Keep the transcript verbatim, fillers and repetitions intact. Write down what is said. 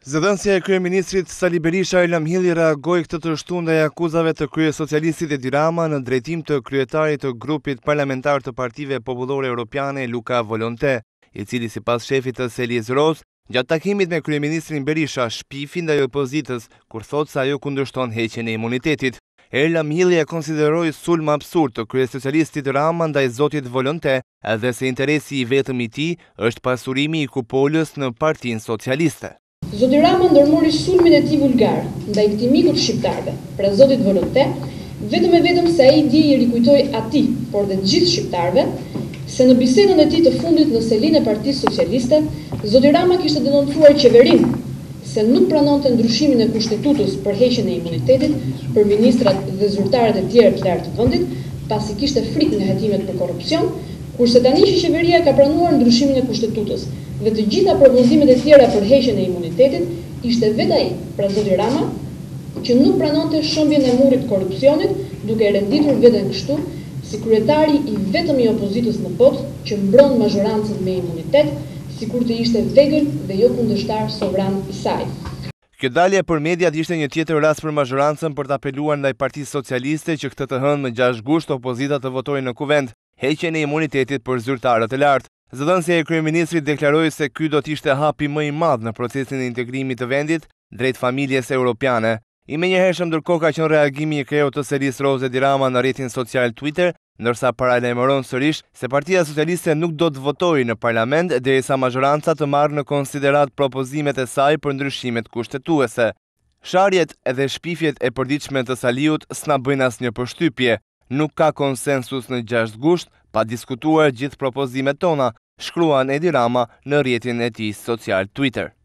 Zëdhënësia e kryeministrit Sali Berisha Ilhamhili reagoi këtë të shtunë ndaj akuzave të kryesocialistit Edi Rama në drejtim të kryetarit të grupit parlamentar të Partive Popullore Europiane Luca Volonté, i cili sipas shefit të Selies Roz, gjatë takimit me kryeministrin Berisha shpifi ndaj opozitës kur thotë se ajo kundërshton heqjen e imunitetit. Ilhamhili e konsideroi sulm absurd të kryesocialistit Rama ndaj zotit Volonté, edhe se interesi i vetëm i tij është pasurimi i kupolës në Partinë Socialiste. Zoti Rama ndërmori sulmin e tij vulgar ndaj këtij miku të shqiptarëve, pra zotit Volonté, vetëm e vetëm se ai dje i rikujtoi atij, por dhe të gjithë shqiptarëve, se në bisedën e tij të fundit në selinë e Partisë Socialiste, zoti Rama kishte denoncuar qeverinë se nuk pranonte ndryshimin e kushtetutës për heqjen e imunitetit për ministrat dhe zyrtarët e tjerë të lartë të vendit, pasi kishte frikë nga hetimet për korrupsion, kurse tani që qeveria ka pranuar ndryshimin e kushtetutës dhe të gjitha përfundimet e tjera për heqjen e imunitetit, ishte vetë ai, pra zoti Rama, që nuk pranonte shëmbjen e murit të korrupsionit, duke renditur veten kështu si kryetari i vetëm i opozitës në botë që mbron mazhorancën me imunitet, sikur të ishte vegël dhe jo kundërshtar sovran i saj. Kjo dalje për mediat ishte një tjetër rast për mazhorancën për të apeluar ndaj Partisë Socialiste që këtë të hënë me gjashtë gusht opozita të votojë në kuvend heqjen e imunitetit për zyrtarët e lartë. Zëdhënësia e kryeministrit deklaroi se ky do të ishte hapi më i madh në procesin e integrimit të vendit drejt familjes europiane. I menjëhershëm ndërkohë ka qenë reagimi i kreut të Selies Roz Edi Rama në rrjetin social Twitter, ndërsa paralajmëron sërish se Partia Socialiste nuk do të votojë në parlament derisa mazhoranca të marrë në konsiderat propozimet e saj për ndryshimet kushtetuese. Sharjet edhe shpifjet e përditshme të Saliut s'na bëjnë asnjë përshtypje. Nuk ka konsensus në gjashtë gusht, pa diskutuar gjithë propozimet tona, shkruan Edi Rama në rrjetin e tij social Twitter.